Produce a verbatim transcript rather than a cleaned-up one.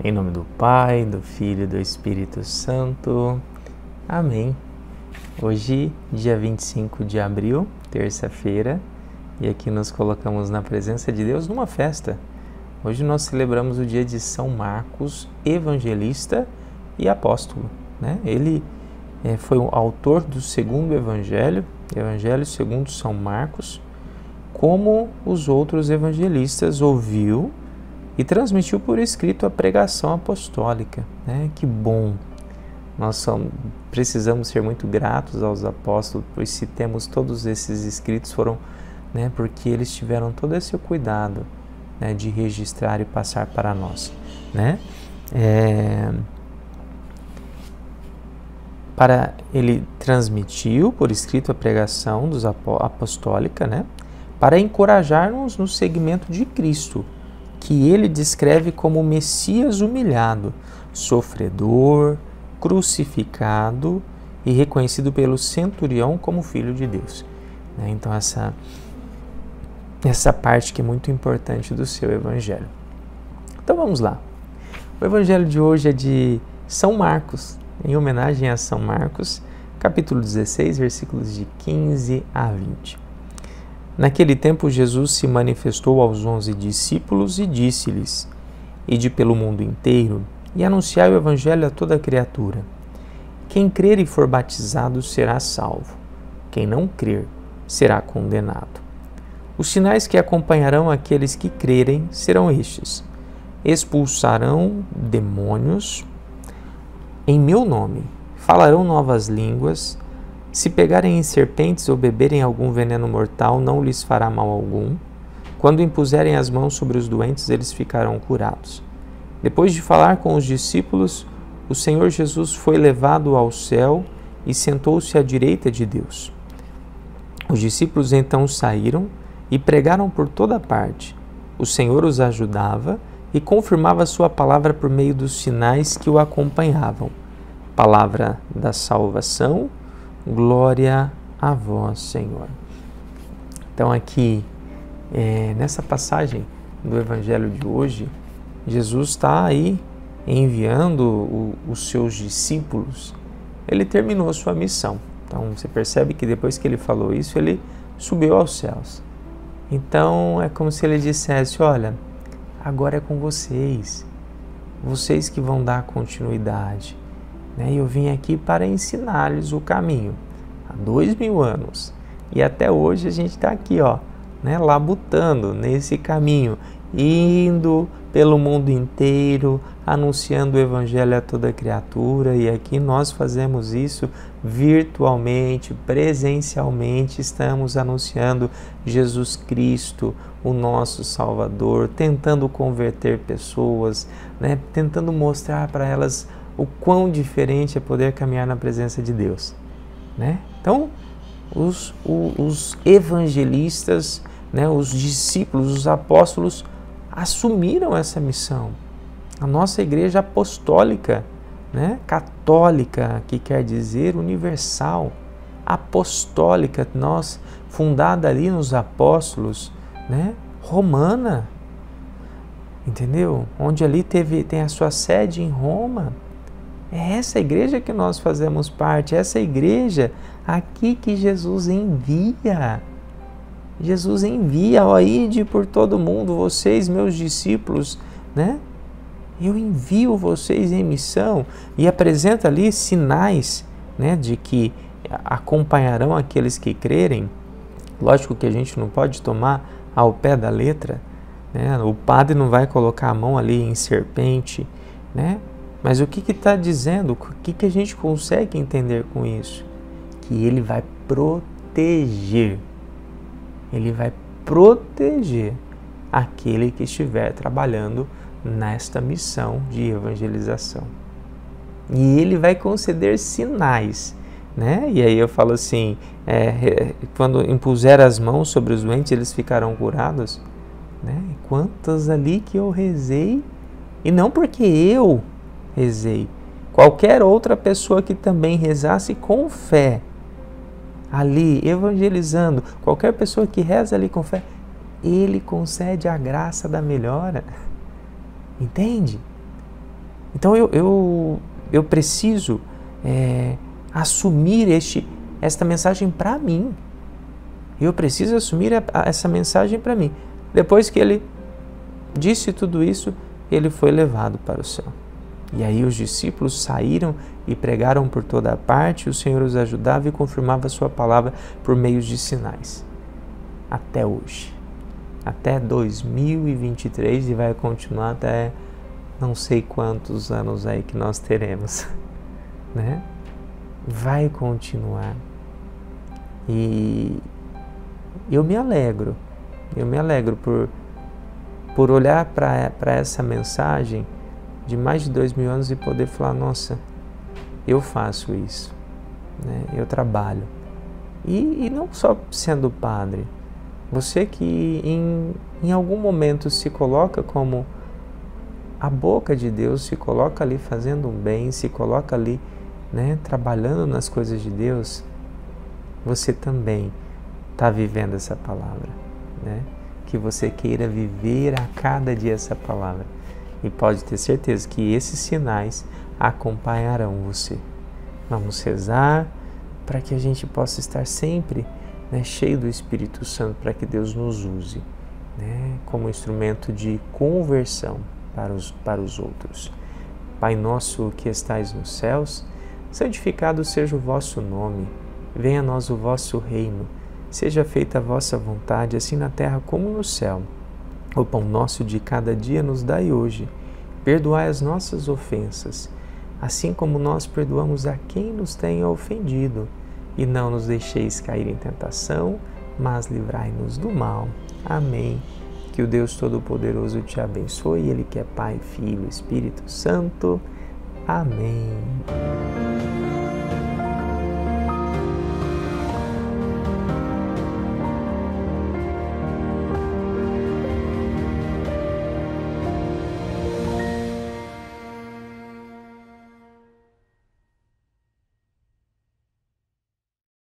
Em nome do Pai, do Filho e do Espírito Santo. Amém. Hoje, dia vinte e cinco de abril, terça-feira, e aqui nos colocamos na presença de Deus numa festa. Hoje nós celebramos o dia de São Marcos, evangelista e apóstolo, né? Ele é, foi o autor do segundo evangelho, Evangelho segundo São Marcos, como os outros evangelistas, ouviu e transmitiu por escrito a pregação apostólica, né? Que bom! Nós somos, precisamos ser muito gratos aos apóstolos, pois se temos todos esses escritos foram, né, porque eles tiveram todo esse cuidado, né, de registrar e passar para nós, né? É, para ele transmitiu por escrito a pregação dos apó, apostólica, né, para encorajar-nos no seguimento de Cristo, que ele descreve como Messias humilhado, sofredor, crucificado e reconhecido pelo centurião como Filho de Deus. Então essa, essa parte que é muito importante do seu evangelho. Então vamos lá. O evangelho de hoje é de São Marcos, em homenagem a São Marcos, capítulo dezesseis, versículos de quinze a vinte. Naquele tempo, Jesus se manifestou aos onze discípulos e disse-lhes: Ide pelo mundo inteiro e anunciai o evangelho a toda criatura. Quem crer e for batizado será salvo. Quem não crer será condenado. Os sinais que acompanharão aqueles que crerem serão estes: expulsarão demônios em meu nome, falarão novas línguas. Se pegarem em serpentes ou beberem algum veneno mortal, não lhes fará mal algum. Quando impuserem as mãos sobre os doentes, eles ficarão curados. Depois de falar com os discípulos, o Senhor Jesus foi levado ao céu e sentou-se à direita de Deus. Os discípulos então saíram e pregaram por toda parte. O Senhor os ajudava e confirmava sua palavra por meio dos sinais que o acompanhavam. Palavra da salvação. Glória a vós, Senhor. Então aqui, é, nessa passagem do Evangelho de hoje, Jesus está aí enviando o, os seus discípulos. Ele terminou a sua missão. Então você percebe que depois que ele falou isso, ele subiu aos céus. Então é como se ele dissesse: olha, agora é com vocês. Vocês que vão dar continuidade. Eu vim aqui para ensinar-lhes o caminho há dois mil anos e até hoje a gente está aqui, ó, né, labutando nesse caminho, indo pelo mundo inteiro, anunciando o evangelho a toda criatura, e aqui nós fazemos isso virtualmente, presencialmente, estamos anunciando Jesus Cristo, o nosso Salvador, tentando converter pessoas, né, tentando mostrar para elas o quão diferente é poder caminhar na presença de Deus, né? Então, os, os evangelistas, né, os discípulos, os apóstolos assumiram essa missão. A nossa igreja apostólica, né, católica, que quer dizer universal, apostólica, nós fundada ali nos apóstolos, né, romana, entendeu? Onde ali teve, tem a sua sede em Roma. É essa igreja que nós fazemos parte, essa igreja aqui que Jesus envia. Jesus envia, ó, ide por todo mundo, vocês, meus discípulos, né? Eu envio vocês em missão, e apresenta ali sinais, né, de que acompanharão aqueles que crerem. Lógico que a gente não pode tomar ao pé da letra, né? O padre não vai colocar a mão ali em serpente, né? Mas o que está dizendo? O que, que a gente consegue entender com isso? Que ele vai proteger. Ele vai proteger aquele que estiver trabalhando nesta missão de evangelização. E ele vai conceder sinais, né? E aí eu falo assim, é, quando impuser as mãos sobre os doentes, eles ficarão curados, né? Quantas ali que eu rezei, e não porque eu rezei, qualquer outra pessoa que também rezasse com fé, ali evangelizando, qualquer pessoa que reza ali com fé, ele concede a graça da melhora. Entende? Então eu, eu, eu preciso é, assumir este, esta mensagem para mim. Eu preciso assumir a, a, essa mensagem para mim. Depois que ele disse tudo isso, ele foi levado para o céu. E aí os discípulos saíram e pregaram por toda a parte, o Senhor os ajudava e confirmava a sua palavra por meio de sinais. Até hoje. Até dois mil e vinte e três e vai continuar até não sei quantos anos aí que nós teremos, né? Vai continuar. E eu me alegro, eu me alegro por, por olhar para essa mensagem de mais de dois mil anos e poder falar, nossa, eu faço isso, né? Eu trabalho. E, e não só sendo padre, você que em, em algum momento se coloca como a boca de Deus, se coloca ali fazendo um bem, se coloca ali, né, trabalhando nas coisas de Deus, você também está vivendo essa palavra, né? Que você queira viver a cada dia essa palavra. E pode ter certeza que esses sinais acompanharão você. Vamos rezar para que a gente possa estar sempre, né, cheio do Espírito Santo, para que Deus nos use, né, como instrumento de conversão para os, para os outros. Pai nosso que estais nos céus, santificado seja o vosso nome. Venha a nós o vosso reino. Seja feita a vossa vontade, assim na terra como no céu. O pão nosso de cada dia nos dai hoje. Perdoai as nossas ofensas, assim como nós perdoamos a quem nos tenha ofendido. E não nos deixeis cair em tentação, mas livrai-nos do mal. Amém. Que o Deus Todo-Poderoso te abençoe, Ele que é Pai, Filho e Espírito Santo. Amém.